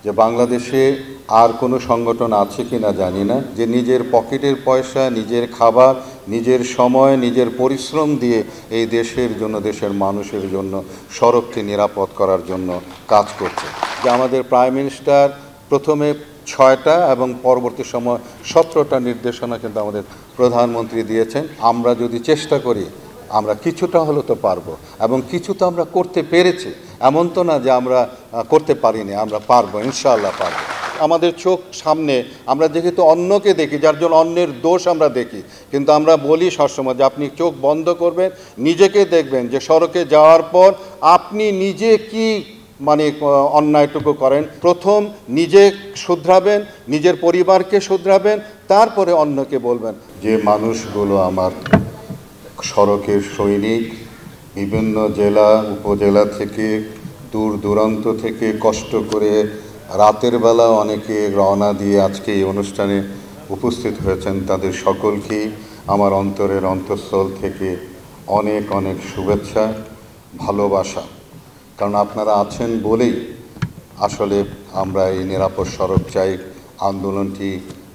যে বাংলাদেশে আর কোনো সংগঠন আছে কিনা জানি না যে নিজের পকেটের পয়সা, নিজের খাবার, নিজের সময়, নিজের পরিশ্রম দিয়ে এই দেশের জন্য, দেশের মানুষের জন্য সড়ককে নিরাপদ করার জন্য কাজ করছে। যে আমাদের প্রাইম মিনিস্টার প্রথমে 6টা এবং পরবর্তী সময় 17টা নির্দেশনা কিন্তু আমাদের প্রধানমন্ত্রী দিয়েছেন। আমরা যদি চেষ্টা করি আমরা কিছুটা হলেও তো পারবো, এবং কিছু তো আমরা করতে পেরেছি। এমন তো না যে আমরা করতে পারিনি, আমরা পারবো, ইনশাআল্লাহ পারবো। আমাদের চোখ সামনে আমরা যেহেতু অন্যকে দেখি, যার জন্য অন্যের দোষ আমরা দেখি, কিন্তু আমরা বলি সবসময় যে আপনি চোখ বন্ধ করবেন, নিজেকে দেখবেন যে সড়কে যাওয়ার পর আপনি নিজে কি অন্যায়টুকু করেন। প্রথম নিজে শুধরাবেন, নিজের পরিবারকে শুধরাবেন, তারপরে অন্যকে বলবেন। যে মানুষগুলো আমার সড়কের সৈনিক, বিভিন্ন জেলা উপজেলা থেকে, দূর দূরান্ত থেকে কষ্ট করে রাতের বেলা অনেকে রওনা দিয়ে আজকে এই অনুষ্ঠানে উপস্থিত হয়েছেন, তাদের সকলকেই আমার অন্তরের অন্তঃস্থল থেকে অনেক অনেক শুভেচ্ছা, ভালোবাসা। কারণ আপনারা আছেন বলেই আসলে আমরা এই নিরাপদ সড়ক চাই আন্দোলনটি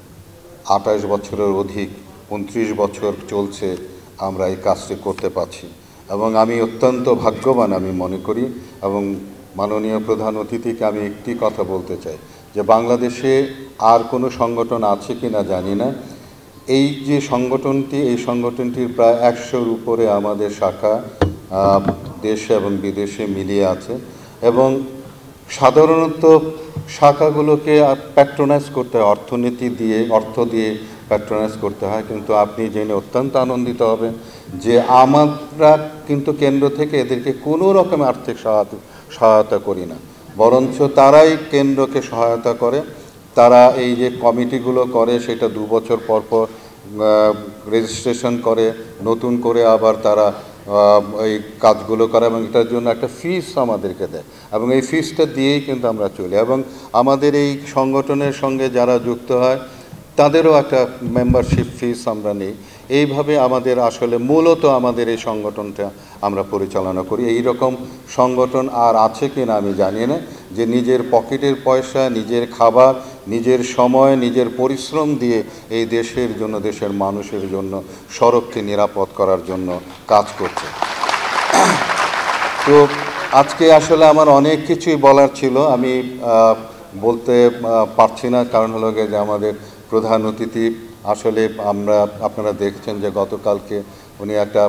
28 বছরের অধিক, 29 বছর চলছে, আমরা এই কাজটি করতে পারছি। এবং আমি অত্যন্ত ভাগ্যবান আমি মনে করি। এবং মাননীয় প্রধান অতিথিকে আমি একটি কথা বলতে চাই যে বাংলাদেশে আর কোনো সংগঠন আছে কি না জানি না, এই যে সংগঠনটি, এই সংগঠনটির প্রায় 100-র উপরে আমাদের শাখা দেশে এবং বিদেশে মিলিয়ে আছে। এবং সাধারণত শাখাগুলোকে প্যাট্রোনাইজ করতে হয়, অর্থ দিয়ে প্যাট্রোনাইজ করতে হয়। কিন্তু আপনি জেনে অত্যন্ত আনন্দিত হবেন যে আমরা কিন্তু কেন্দ্র থেকে এদেরকে কোনো রকম আর্থিক সহায়তা করি না, বরঞ্চ তারাই কেন্দ্রকে সহায়তা করে। তারা এই যে কমিটিগুলো করে সেটা 2 বছর পর পর রেজিস্ট্রেশন করে, নতুন করে আবার তারা এই কাজগুলো করে, এবং এটার জন্য একটা ফিস আমাদেরকে দেয়, এবং এই ফিসটা দিয়েই কিন্তু আমরা চলি। এবং আমাদের এই সংগঠনের সঙ্গে যারা যুক্ত হয় তাদেরও একটা মেম্বারশিপ ফিস আমরা নিই। এইভাবে আমাদের আসলে মূলত আমাদের এই সংগঠনটা আমরা পরিচালনা করি। এই রকম সংগঠন আর আছে কি না আমি জানি না, যে নিজের পকেটের পয়সা, নিজের খাবার, নিজের সময়, নিজের পরিশ্রম দিয়ে এই দেশের জন্য, দেশের মানুষের জন্য সড়ককে নিরাপদ করার জন্য কাজ করছে। তো আজকে আসলে আমার অনেক কিছুই বলার ছিল, আমি বলতে পারছি না। কারণ হলো যে আমাদের প্রধান অতিথি আসলে আপনারা দেখছেন যে গতকালকে উনি একটা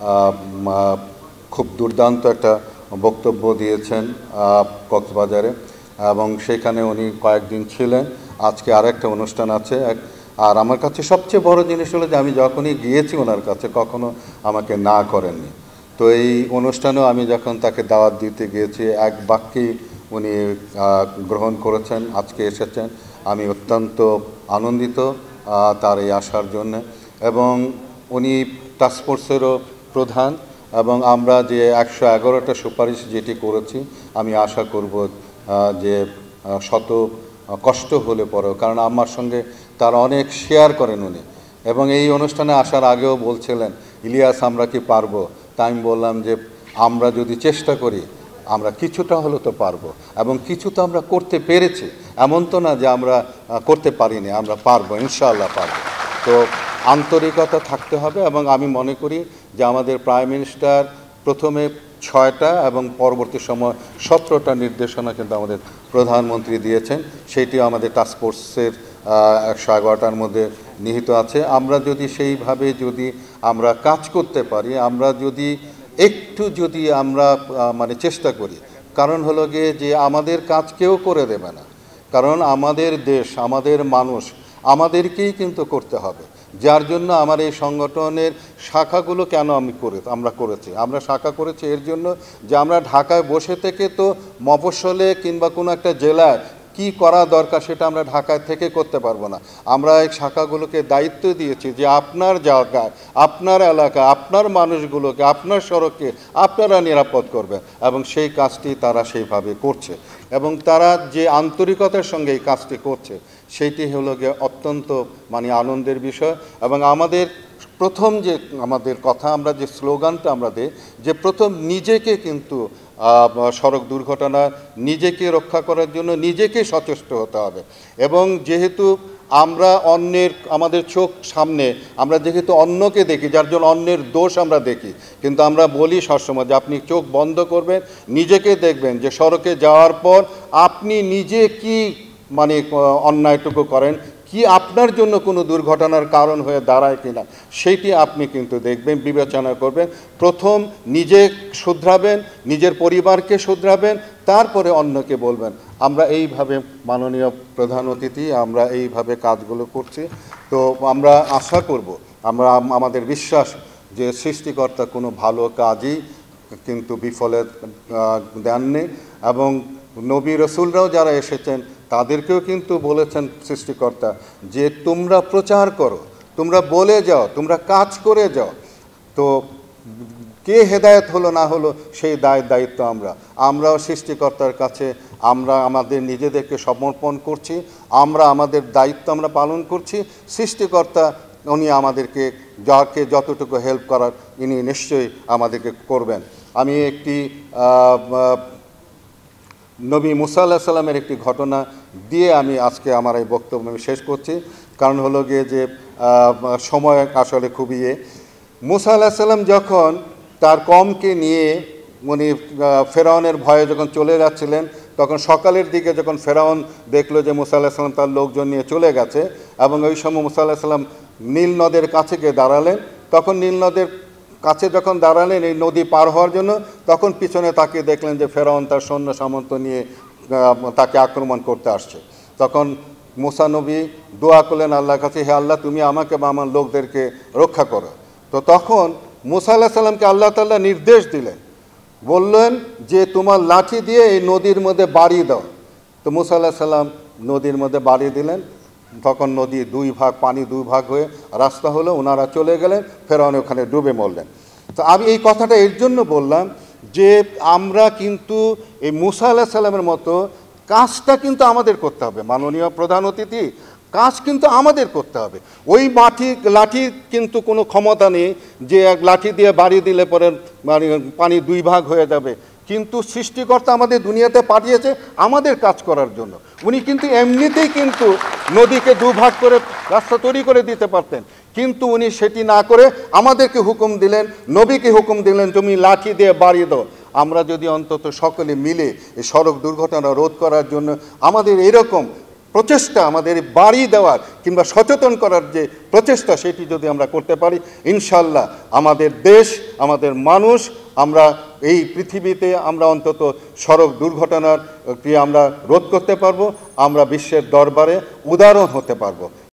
খুব দুর্দান্ত একটা বক্তব্য দিয়েছেন কক্সবাজারে, এবং সেখানে উনি কয়েকদিন ছিলেন। আজকে আরেকটা অনুষ্ঠান আছে। আর আমার কাছে সবচেয়ে বড় জিনিস হলো যে আমি যখনই গিয়েছি ওনার কাছে কখনো আমাকে না করেননি। তো এই অনুষ্ঠানেও আমি যখন তাকে দাওয়াত দিতে গিয়েছি এক বাক্যেই উনি গ্রহণ করেছেন, আজকে এসেছেন। আমি অত্যন্ত আনন্দিত তার এই আসার জন্য। এবং উনি টাস্কফোর্সেরও প্রধান, এবং আমরা যে 111টা সুপারিশ যেটি করেছি, আমি আশা করব যে শত কষ্ট হলে পরেও, কারণ আমার সঙ্গে তার অনেক শেয়ার করেন উনি। এবং এই অনুষ্ঠানে আসার আগেও বলছিলেন, ইলিয়াস আমরা কি পারবো? তাই আমি বললাম যে আমরা যদি চেষ্টা করি আমরা কিছুটা হলেও তো পারবো, এবং কিছু তো আমরা করতে পেরেছি। এমন তো না যে আমরা করতে পারিনি, আমরা পারবো, ইনশাআল্লাহ পারবো। তো আন্তরিকতা থাকতে হবে। এবং আমি মনে করি যে আমাদের প্রাইম মিনিস্টার প্রথমে 6টা এবং পরবর্তী সময় 17টা নির্দেশনা কিন্তু আমাদের প্রধানমন্ত্রী দিয়েছেন। সেইটিও আমাদের টাস্কফোর্সের 111টার মধ্যে নিহিত আছে। আমরা যদি সেইভাবে আমরা কাজ করতে পারি, আমরা যদি আমরা চেষ্টা করি, কারণ হলো গিয়ে যে আমাদের কাজ কেউ করে দেবে না, কারণ আমাদের দেশ, আমাদের মানুষ, আমাদেরকেই কিন্তু করতে হবে। যার জন্য আমার এই সংগঠনের শাখাগুলো কেন আমরা করেছি, আমরা শাখা করেছি এর জন্য যে আমরা ঢাকায় বসে থেকে তো মফস্বলে কিংবা কোনো একটা জেলায় কি করা দরকার সেটা আমরা ঢাকায় থেকে করতে পারবো না। আমরা এই শাখাগুলোকে দায়িত্ব দিয়েছি যে আপনার জায়গায়, আপনার এলাকায়, আপনার মানুষগুলোকে, আপনার সড়ককে আপনারা নিরাপদ করবেন, এবং সেই কাজটি তারা সেইভাবে করছে। এবং তারা যে আন্তরিকতার সঙ্গে এই কাজটি করছে সেইটি হলো গিয়ে অত্যন্ত আনন্দের বিষয়। এবং আমাদের প্রথম যে আমাদের কথা, আমরা যে স্লোগানটা আমরা দিই যে প্রথম নিজেকে কিন্তু সড়ক দুর্ঘটনা নিজেকে রক্ষা করার জন্য নিজেকে সচেষ্ট হতে হবে। এবং যেহেতু আমরা অন্যের, আমাদের চোখ সামনে আমরা যেহেতু অন্যকে দেখি, যার জন্য অন্যের দোষ আমরা দেখি, কিন্তু আমরা বলি সবসময় যে আপনি চোখ বন্ধ করবেন, নিজেকে দেখবেন যে সড়কে যাওয়ার পর আপনি নিজে কি মানে অন্যায়টুকু করেন, কি আপনার জন্য কোনো দুর্ঘটনার কারণ হয়ে দাঁড়ায় কিনা, সেইটি আপনি কিন্তু দেখবেন, বিবেচনা করবেন। প্রথম নিজে শুধরাবেন, নিজের পরিবারকে শুধরাবেন, তারপরে অন্যকে বলবেন। আমরা এইভাবে মাননীয় প্রধান অতিথি আমরা এইভাবে কাজগুলো করছি। তো আমরা আশা করব, আমরা আমাদের বিশ্বাস যে সৃষ্টিকর্তা কোনো ভালো কাজই কিন্তু বিফলে দেননি, এবং নবী রসুলরাও যারা এসেছেন তাদেরকেও কিন্তু বলেছেন সৃষ্টিকর্তা যে তোমরা প্রচার করো, তোমরা বলে যাও, তোমরা কাজ করে যাও। তো কে হেদায়েত হলো না হলো সেই দায়িত্ব আমরাও সৃষ্টিকর্তার কাছে আমরা আমাদের নিজেদেরকে সমর্পণ করছি, আমরা আমাদের দায়িত্ব আমরা পালন করছি। সৃষ্টিকর্তা উনি আমাদেরকে যাকে যতটুকু হেল্প করার ইনি নিশ্চয়ই আমাদেরকে করবেন। আমি একটি নবী মুসা আলাইহিস সালামের একটি ঘটনা দিয়ে আমি আজকে আমার এই বক্তব্য আমি শেষ করছি। কারণ হলো গিয়ে যে সময় আসলে খুবই মুসা আলাইহিস সালাম যখন তার কওমকে নিয়ে উনি ফেরাউনের ভয়ে যখন চলে যাচ্ছিলেন, তখন সকালের দিকে যখন ফেরাউন দেখলো যে মুসা আলাইহিস সালাম তার লোকজন নিয়ে চলে গেছে, এবং ওই সময় মুসা আলাইহিস সালাম নীল নদের কাছে গিয়ে দাঁড়ালেন। তখন নীল নদের কাছে যখন দাঁড়ালেন এই নদী পার হওয়ার জন্য, তখন পিছনে তাকিয়ে দেখলেন যে ফেরাউন তার সৈন্য সামন্ত নিয়ে তাকে আক্রমণ করতে আসছে। তখন মুসা নবী দোয়া করলেন আল্লাহর কাছে, হে আল্লাহ তুমি আমাকে বা আমার লোকদেরকে রক্ষা করো। তো তখন মুসা আলাইহিস সালামকে আল্লাহ তাআলা নির্দেশ দিলেন, বললেন যে তোমার লাঠি দিয়ে এই নদীর মধ্যে বাড়ি দাও। তো মুসা আলাইহিস সালাম নদীর মধ্যে বাড়ি দিলেন। তখন নদী দুই ভাগ, পানি দুই ভাগ হয়ে রাস্তা হলো, ওনারা চলে গেলেন, ফেরাউন ওখানে ডুবে মরলেন। তো আমি এই কথাটা এর জন্য বললাম যে আমরা কিন্তু এই মুসা আলাইহিস সালামের মতো কাজটা কিন্তু আমাদের করতে হবে। মাননীয় প্রধান অতিথি, কাজ কিন্তু আমাদের করতে হবে। ওই লাঠি কিন্তু কোনো ক্ষমতা নেই যে এক লাঠি দিয়ে বাড়ি দিলে পরে পানি দুই ভাগ হয়ে যাবে। কিন্তু সৃষ্টিকর্তা আমাদের দুনিয়াতে পাঠিয়েছে আমাদের কাজ করার জন্য। উনি কিন্তু এমনিতেই কিন্তু নদীকে দুভাগ করে রাস্তা তৈরি করে দিতে পারতেন, কিন্তু উনি সেটি না করে আমাদেরকে হুকুম দিলেন, নবীকে হুকুম দিলেন তুমি লাঠি দিয়ে বাড়ি দাও। আমরা যদি অন্তত সকলে মিলে এই সড়ক দুর্ঘটনা রোধ করার জন্য আমাদের এরকম প্রচেষ্টা, আমাদের বাড়ি দেওয়ার কিংবা সচেতন করার যে প্রচেষ্টা, সেটি যদি আমরা করতে পারি, ইনশাল্লাহ আমাদের দেশ, আমাদের মানুষ, আমরা এই পৃথিবীতে আমরা অন্তত সড়ক দুর্ঘটনার আমরা রোধ করতে পারবো, আমরা বিশ্বের দরবারে উদাহরণ হতে পারবো।